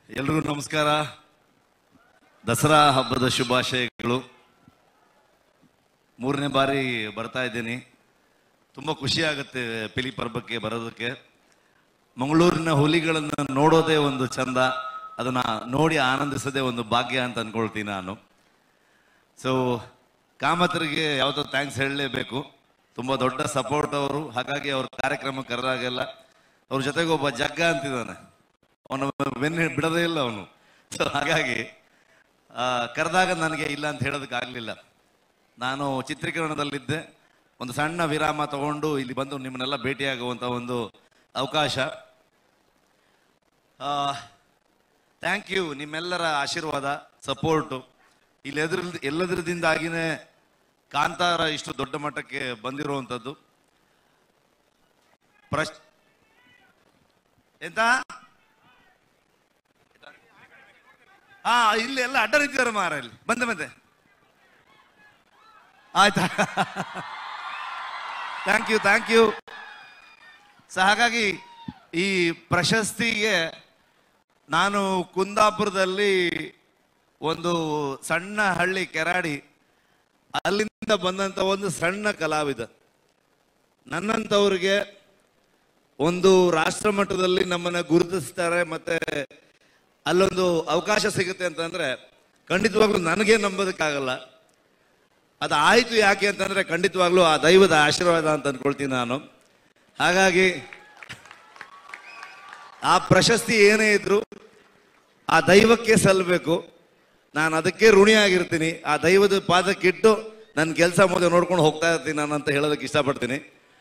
ಎಲ್ರಿಗೂ ನಮಸ್ಕಾರ. ದಸರಾ ಹಬ್ಬದ ಶುಭಾಶಯಗಳು. 3ನೇ ಬಾರಿ ಬರ್ತಾ ಇದ್ದೀನಿ. ತುಂಬ ಖುಷಿ ಆಗುತ್ತೆ ಪಿಲಿ ಪರ್ಬಕ್ಕೆ ಬರೋದಕ್ಕೆ. ಮಂಗಳೂರಿನ ಹುಲಿಗಳನ್ನು ನೋಡೋದೇ ಒಂದು ಚಂದ, ಅದನ್ನ ನೋಡಿ ಆನಂದಿಸೋದೇ ಒಂದು ಭಾಗ್ಯ ಅಂತ ಅನ್ಕೊಳ್ತೀನಿ ನಾನು. ಸೊ ಕಾಮತರಿಗೆ ಯಾವತ್ತೂ ಥ್ಯಾಂಕ್ಸ್ ಹೇಳಲೇಬೇಕು. ತುಂಬ ದೊಡ್ಡ ಸಪೋರ್ಟ್ ಅವರು. ಹಾಗಾಗಿ ಅವ್ರ ಕಾರ್ಯಕ್ರಮ ಕರೆದಾಗೆಲ್ಲ ಅವ್ರ ಜೊತೆಗೆ ಒಬ್ಬ ಜಗ್ಗ ಅಂತಿದ್ದಾನೆ, ಅವನು ಬೆನ್ನು ಬಿಡೋದೇ ಇಲ್ಲ ಅವನು. ಸೊ ಹಾಗಾಗಿ ಕರೆದಾಗ ನನಗೆ ಇಲ್ಲ ಅಂತ ಹೇಳೋದಕ್ಕಾಗಲಿಲ್ಲ. ನಾನು ಚಿತ್ರೀಕರಣದಲ್ಲಿದ್ದೆ. ಒಂದು ಸಣ್ಣ ವಿರಾಮ ತಗೊಂಡು ಇಲ್ಲಿ ಬಂದು ನಿಮ್ಮನ್ನೆಲ್ಲ ಭೇಟಿಯಾಗುವಂಥ ಒಂದು ಅವಕಾಶ. Thank you. ನಿಮ್ಮೆಲ್ಲರ ಆಶೀರ್ವಾದ, ಸಪೋರ್ಟು ಇಲ್ಲಿ ಎಲ್ಲದರದಿಂದಾಗಿನೇ ಕಾಂತಾರ ಇಷ್ಟು ದೊಡ್ಡ ಮಟ್ಟಕ್ಕೆ ಬಂದಿರುವಂಥದ್ದು. ಎಂತ ಇಲ್ಲಿ ಎಲ್ಲ ಅಡ್ಡ ನಿಂತಿದ್ದಾರೆ ಮಾರ. ಇಲ್ಲಿ ಬಂದೆ ಆಯ್ತಾ? Thank you. ಸೊ ಹಾಗಾಗಿ ಈ ಪ್ರಶಸ್ತಿಗೆ ನಾನು ಕುಂದಾಪುರದಲ್ಲಿ ಒಂದು ಸಣ್ಣ ಹಳ್ಳಿ ಕೆರಾಡಿ, ಅಲ್ಲಿಂದ ಬಂದಂಥ ಒಂದು ಸಣ್ಣ ಕಲಾವಿದ. ನನ್ನಂಥವ್ರಿಗೆ ಒಂದು ರಾಷ್ಟ್ರ ಮಟ್ಟದಲ್ಲಿ ನಮ್ಮನ್ನು ಗುರುತಿಸ್ತಾರೆ, ಮತ್ತೆ ಅಲ್ಲೊಂದು ಅವಕಾಶ ಸಿಗುತ್ತೆ ಅಂತಂದ್ರೆ ಖಂಡಿತವಾಗ್ಲೂ ನನಗೆ ನಂಬೋದಕ್ಕಾಗಲ್ಲ. ಅದು ಆಯ್ತು ಯಾಕೆ ಅಂತಂದ್ರೆ ಖಂಡಿತವಾಗ್ಲೂ ಆ ದೈವದ ಆಶೀರ್ವಾದ ಅಂತ ಅನ್ಕೊಳ್ತೀನಿ ನಾನು. ಹಾಗಾಗಿ ಆ ಪ್ರಶಸ್ತಿ ಏನೇ ಇದ್ರು ಆ ದೈವಕ್ಕೆ ಸಲ್ಲಬೇಕು. ನಾನು ಅದಕ್ಕೆ ಋಣಿಯಾಗಿರ್ತೀನಿ. ಆ ದೈವದ ಪಾದಕ್ಕಿಟ್ಟು ನನ್ನ ಕೆಲಸ ಮೊದಲು ನೋಡ್ಕೊಂಡು ಹೋಗ್ತಾ ಇರ್ತೀನಿ ನಾನು ಅಂತ ಹೇಳೋದಕ್ಕೆ ಇಷ್ಟಪಡ್ತೀನಿ.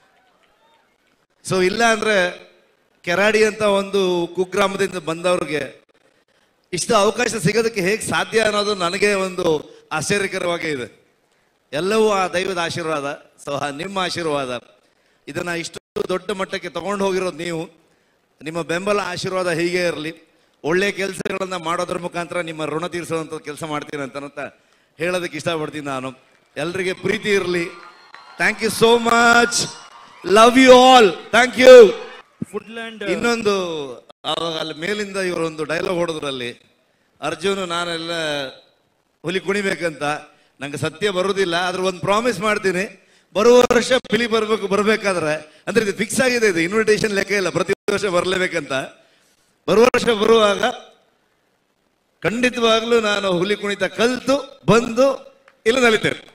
ಸೊ ಇಲ್ಲ ಅಂದ್ರೆ ಕೆರಾಡಿ ಅಂತ ಒಂದು ಕುಗ್ರಾಮದಿಂದ ಬಂದವ್ರಿಗೆ ಇಷ್ಟು ಅವಕಾಶ ಸಿಗೋದಕ್ಕೆ ಹೇಗೆ ಸಾಧ್ಯ ಅನ್ನೋದು ನನಗೆ ಒಂದು ಆಶ್ಚರ್ಯಕರವಾಗೇ ಇದೆ. ಎಲ್ಲವೂ ಆ ದೈವದ ಆಶೀರ್ವಾದ. ಸೊ ನಿಮ್ಮ ಆಶೀರ್ವಾದ, ಇದನ್ನ ಇಷ್ಟು ದೊಡ್ಡ ಮಟ್ಟಕ್ಕೆ ತಗೊಂಡು ಹೋಗಿರೋದು ನೀವು. ನಿಮ್ಮ ಬೆಂಬಲ, ಆಶೀರ್ವಾದ ಹೀಗೆ ಇರಲಿ. ಒಳ್ಳೆ ಕೆಲಸಗಳನ್ನ ಮಾಡೋದ್ರ ಮುಖಾಂತರ ನಿಮ್ಮ ಋಣ ತೀರಿಸುವಂಥ ಕೆಲಸ ಮಾಡ್ತೀನಿ ಅಂತ ಹೇಳೋದಕ್ಕೆ ಇಷ್ಟಪಡ್ತೀನಿ ನಾನು. ಎಲ್ರಿಗೆ ಪ್ರೀತಿ ಇರಲಿ. Thank you so much. Love you all. Thank you. Foodland ಇನ್ನೊಂದು ಅವಾಗ ಅಲ್ಲಿ ಮೇಲಿಂದ ಇವರೊಂದು ಡೈಲಾಗ್ ಹೊಡೆದ್ರಲ್ಲಿ, ಅರ್ಜುನ್ ನಾನೆಲ್ಲ ಹುಲಿ ಕುಣಿಬೇಕಂತ. ನಂಗೆ ಸತ್ಯ ಬರುವುದಿಲ್ಲ, ಆದ್ರೆ ಒಂದು ಪ್ರಾಮಿಸ್ ಮಾಡ್ತೀನಿ, ಬರುವ ವರ್ಷ ಪಿಲಿ ಬರ್ಬೇಕಾದ್ರೆ ಅಂದ್ರೆ ಇದು ಫಿಕ್ಸ್ ಆಗಿದೆ, ಇದು ಇನ್ವಿಟೇಷನ್ ಲೆಕ್ಕ ಇಲ್ಲ, ಪ್ರತಿ ವರ್ಷ ಬರಲೇಬೇಕಂತ. ಬರುವ ವರ್ಷ ಬರುವಾಗ ಖಂಡಿತವಾಗ್ಲೂ ನಾನು ಹುಲಿ ಕುಣಿತ ಕಲ್ತು ಬಂದು ಇಲ್ಲಿ ನಲಿತೇನೆ.